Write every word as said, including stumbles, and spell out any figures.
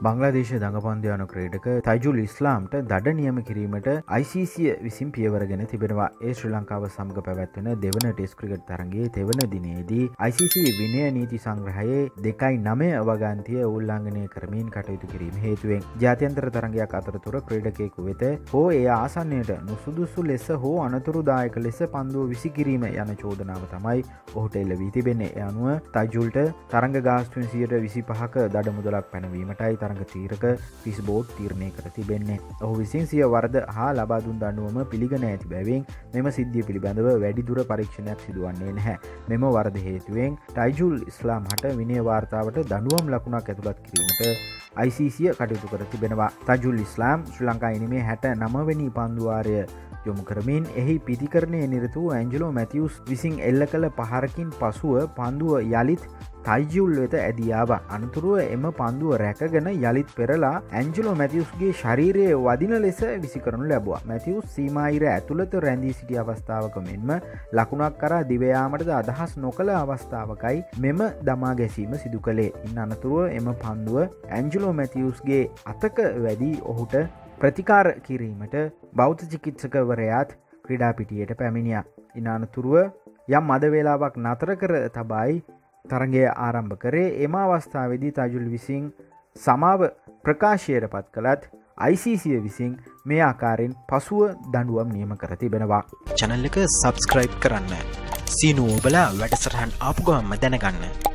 බංග්ලාදේශ දඟපන්දු යන ක්‍රීඩක තයිජුල් ඉස්ලාම්ට දඩ නියම කිරීමට I C C විසින් පියවරගෙන තිබෙනවා. ඒ ශ්‍රී ලංකාව සමග පැවැත්වෙන දෙවන ටෙස්ට් ක්‍රිකට් තරගයේ තෙවන දිනේදී I C C විනය නීති සංග්‍රහයේ දෙකයි නවය වගන්තිය උල්ලංඝනය කරමින් කටයුතු කිරීම හේතුවෙන් ජාත්‍යන්තර තරගයක් අතරතුර ක්‍රීඩකයෙකු වෙත හෝ එය ආසන්නයට නුසුදුසු ලෙස හෝ අනතුරුදායක ලෙස පන්දුව විසිකිරීම යන චෝදනාව තමයි ඔහුට එල්ල වී තිබෙන්නේ. ඒ අනුව තයිජුල්ට තරග ගාස්තුවෙන් සියයට විසිපහක දඩ මුදලක් පැනවීමටයි තරග තීරක ෆිස් බෝඩ් තීරණය කර තිබෙන්නේ. ඔහු විසින් සිය වරද හා ලබා දුන් දඬුවම පිළිගෙන ඇති බැවින් මෙම සිද්ධිය පිළිබඳව වැඩිදුර පරීක්ෂණයක් සිදුවන්නේ නැහැ. මෙම වරද හේතුවෙන් තයිජුල් ඉස්ලාම් හට විනය වාර්තාවට දඬුවම් ලකුණක් ඇතුළත් කිරීමට I C C කටයුතු කර තිබෙනවා. තයිජුල් ඉස්ලාම් ශ්‍රී ලංකා ඉනිමේ හැට නව වෙනි පන්දුවාරය යොමු කරමින් එහි පිතිකරණය නිරත වූ ඇන්ජලෝ මැතිවුස් විසින් එල්ල කළ පහරකින් පසුව පන්දුව යළිත් තයිජුල් වෙත ඇදියාව. අනතුරුව එම පන්දුව රැකගෙන යළිත් පෙරලා ඇන්ජලෝ මැතිවුස්ගේ ශරීරයේ වදින ලෙස විසිකරනු ලැබුවා. මැතිවුස් සීමායිර ඇතුළත රැඳී සිටි අවස්ථාවක මෙන්ම ලකුණක් කරා දිවයාමටද අදහස් නොකළ අවස්ථාවකයි මෙම දමා ගැසීම සිදු කළේ. ඉන් අනතුරුව එම පන්දුව ඇන්ජලෝ මැතිවුස්ගේ අතක වැදී ඔහුට ප්‍රතිකාර කිරීමට බෞද්ධ චිකිත්සකවරයාත් ක්‍රීඩා පිටියට පැමිණියා. ඉන් අනතුරුව යම් මද වේලාවක් නතර කර තබයි තරගය ආරම්භ කරේ. එම අවස්ථාවේදී තයිජුල් විසින් සමාව ප්‍රකාශයට පත් කළත් I C C විසින් මේ ආකාරයෙන් පසුව දඬුවම් නියම කර තිබෙනවා. channel එක subscribe කරන්න. සීනු ඔබලා වැඩසටහන් ආපු ගමන්ම දැනගන්න.